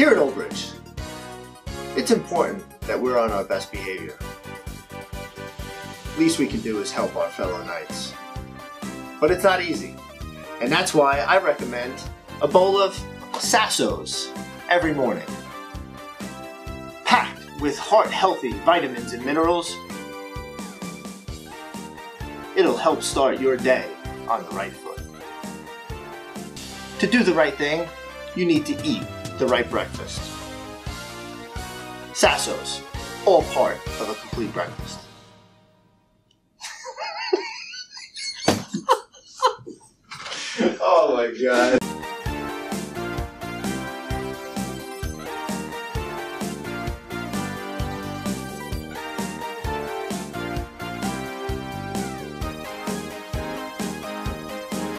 Here at Old Bridge, it's important that we're on our best behavior. Least we can do is help our fellow knights. But it's not easy. And that's why I recommend a bowl of Sasso-Os every morning. Packed with heart-healthy vitamins and minerals, it'll help start your day on the right foot. To do the right thing, you need to eat the right breakfast. Sasso-Os, all part of a complete breakfast. Oh my God.